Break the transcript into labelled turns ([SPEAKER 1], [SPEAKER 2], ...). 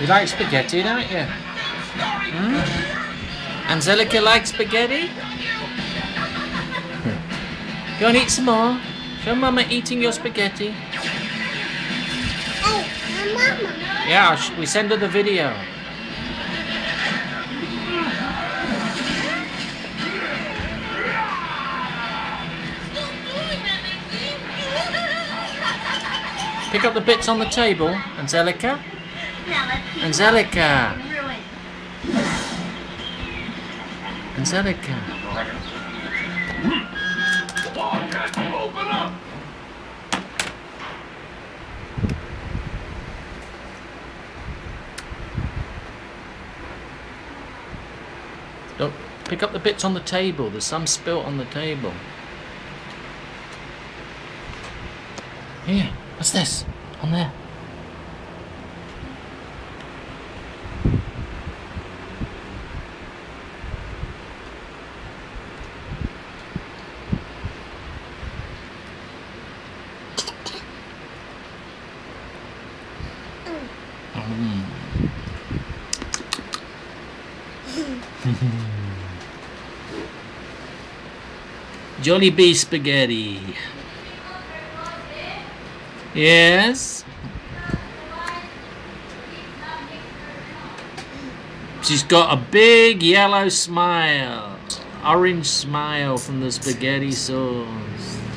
[SPEAKER 1] You like spaghetti, don't you? Angelica likes spaghetti? Go and eat some more. Show Mama eating your spaghetti.
[SPEAKER 2] Hey, Mama.
[SPEAKER 1] Yeah, we send her the video. Pick up the bits on the table, Angelica. Angelica. Angelica.
[SPEAKER 3] Open up!
[SPEAKER 1] Don't pick up the bits on the table. There's some spilt on the table. Here, what's this? On there. Jollibee spaghetti. Yes. She's got a big yellow smile. Orange smile from the spaghetti sauce.